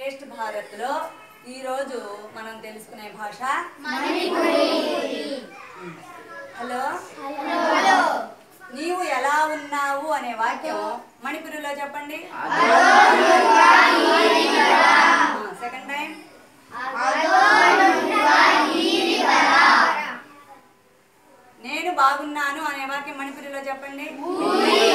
శ్రేష్ఠ భారత్లో ఈరోజు మనం తెలుసుకునే భాష హలో హలో నీవు ఎలా ఉన్నావు అనే వాక్యం మణిపురిలో చెప్పండి. సెకండ్ టైం నేను బాగున్నాను అనే వాక్యం మణిపురిలో చెప్పండి.